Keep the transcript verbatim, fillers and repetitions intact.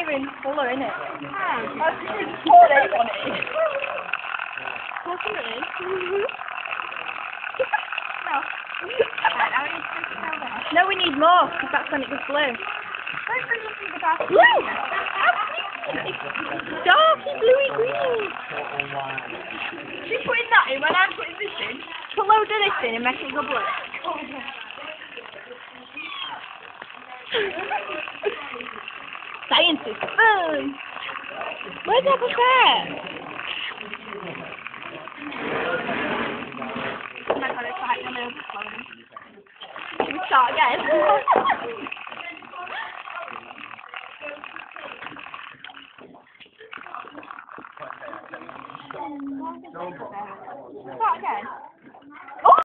even colour, innit? Yeah. That's just four eight on it. What's it is? No. Right, now we need to take it over. No, we need more, because that's when it goes blue. Where's the look at the back? Blue! It's darky bluey green. She's putting that in when I'm putting this in. Put loads of this in and make it go blue. Science is fun! Where's that buffet? Oh my god, it's like one of those. Should we start again? Start again.